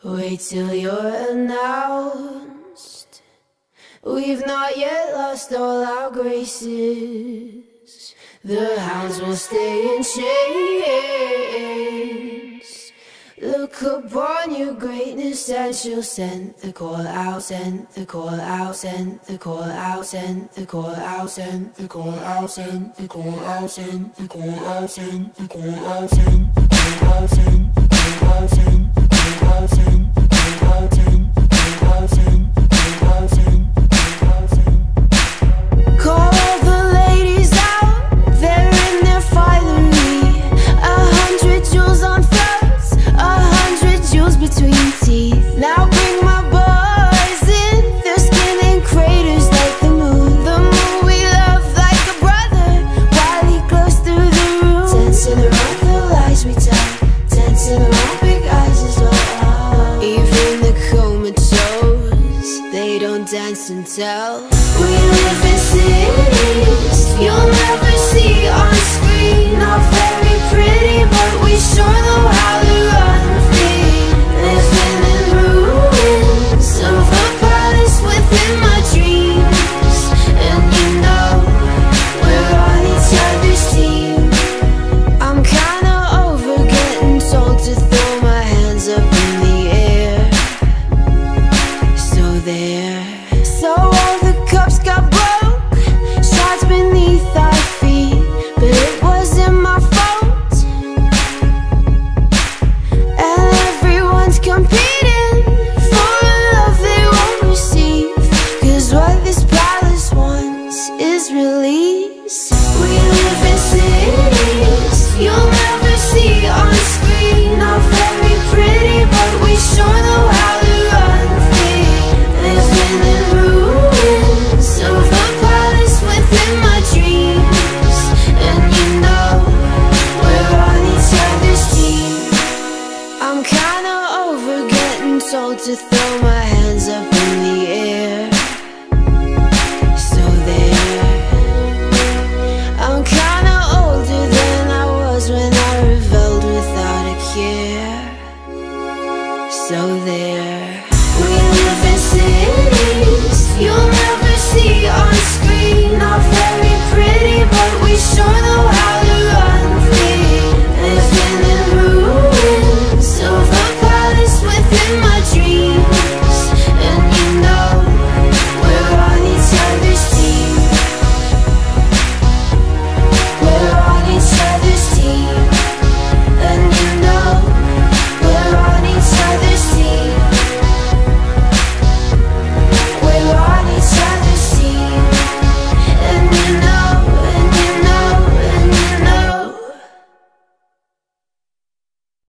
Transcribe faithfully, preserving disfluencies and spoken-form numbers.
Wait till you're announced. We've not yet lost all our graces. The hounds will stay in chains. Look upon your greatness and she'll send the call out, send the call out, send the call out, send the call out, send the call out, send the call out, send the call out, send the call out, send the call out, send the call out, send the call out, send the call out, send the call out, send the call out, send the call out, send. Call all the ladies out, they're in their finery. A hundred jewels on throats, a hundred jewels between teeth. Now bring my boys in, their skin in craters like the moon. The moon we love like a brother, while he glows through the room. Dancing around the lies we tell, dancing around big eyes as well. Even the comatose, they don't dance and tell. We live in cities you'll never see on screen. Not very pretty, but we sure know how to run free. Living in ruins of a palace within my dreams. And you know, we're on each other's team. I'm kinda over getting told to throw my hands up in the air. So there. So all the cups got broke, shots beneath our feet, but it wasn't my fault. And everyone's competing for a love they won't receive, 'cause what this palace wants is release. We live in cities you'll never see on screen. Not very pretty, but we sure know how to run free. Living in ruins of a palace within my dreams. And you know, we're on each other's team. I'm kinda over getting told to throw my hands up in the air. So there. I'm kinda older than I was when I rebelled without a care. So there. We live in cities you'll never see on screen. Not very pretty, but we sure know how